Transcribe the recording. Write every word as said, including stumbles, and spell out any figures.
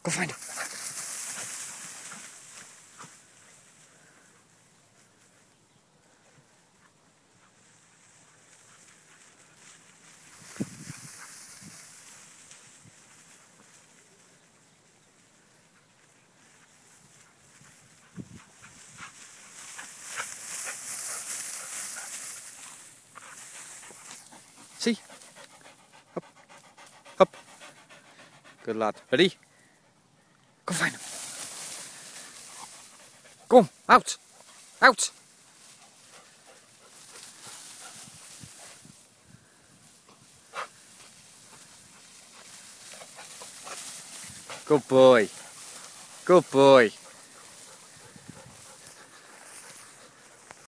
Go find him. See? Up. Up. Good lad. Ready? Go find him. Go on. Out. Out. Good boy. Good boy.